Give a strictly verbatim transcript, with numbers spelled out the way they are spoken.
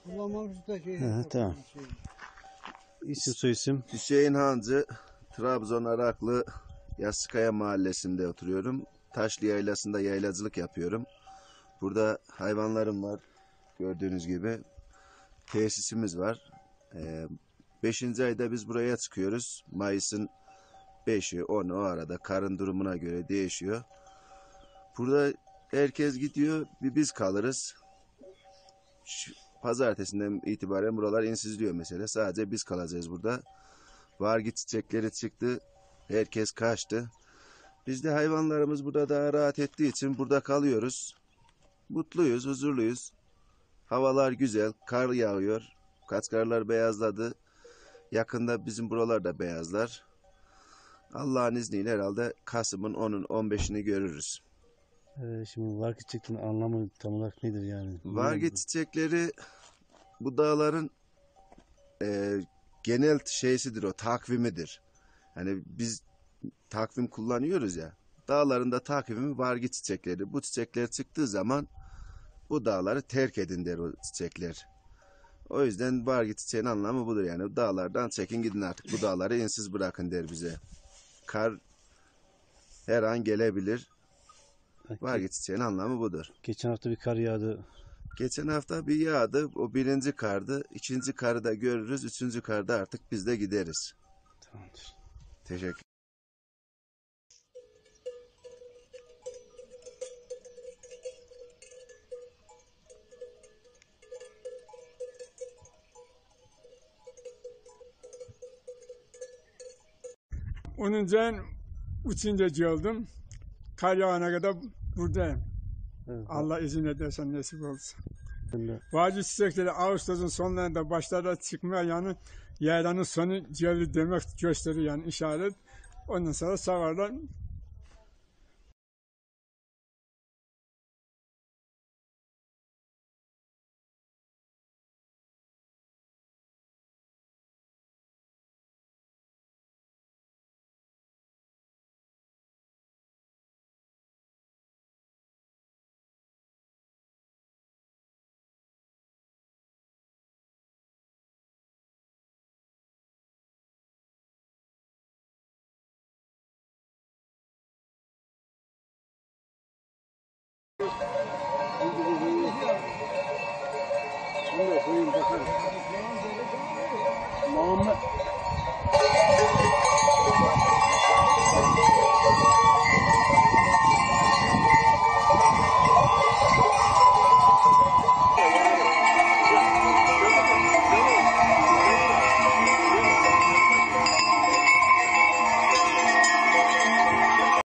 Kullanmamış da şey. He, tamam. Şey. İsim soyisim. Hüseyin Hancı, Trabzon Araklı Yassıkaya mahallesinde oturuyorum. Taşlı Yaylası'nda yaylacılık yapıyorum. Burada hayvanlarım var. Gördüğünüz gibi tesisimiz var. Ee, beşinci ayda biz buraya çıkıyoruz. Mayıs'ın beşi, onu o arada karın durumuna göre değişiyor. Burada herkes gidiyor, bir biz kalırız. Şu, pazartesinden itibaren buralar insizliyor mesela. Sadece biz kalacağız burada. Vargı çiçekleri çıktı. Herkes kaçtı. Biz de hayvanlarımız burada daha rahat ettiği için burada kalıyoruz. Mutluyuz, huzurluyuz. Havalar güzel, kar yağıyor. Kaçkarlar beyazladı. Yakında bizim buralar da beyazlar. Allah'ın izniyle herhalde Kasım'ın onun on beşini görürüz. Ee, şimdi vargı çiçeklerin anlamı tam olarak nedir yani? Vargı çiçekleri bu dağların e, genel şeysidir, o takvimidir. Yani biz takvim kullanıyoruz ya. Dağların da takvimi vargı çiçekleri. Bu çiçekler çıktığı zaman bu dağları terk edin der o çiçekler. O yüzden vargı çiçeğin anlamı budur yani. Dağlardan çekin gidin artık, bu dağları insiz bırakın der bize. Kar her an gelebilir. Vargı çiçeğin anlamı budur. Geçen hafta bir kar yağdı. Geçen hafta bir yağdı. O birinci kardı. İkinci karı da görürüz. Üçüncü karda artık biz de gideriz. Tamamdır. Teşekkür. onuncu ayın üçüncü oldum. Kar yağana kadar buradayım. Evet. Allah izin ederse nasip olsun. Ben Vadi çiçekleri Ağustos'un sonlarında başlarda çıkmaya yani yaylanın sonu geldi demek gösteriyor yani işaret. Ondan sonra savarlar. Muhammed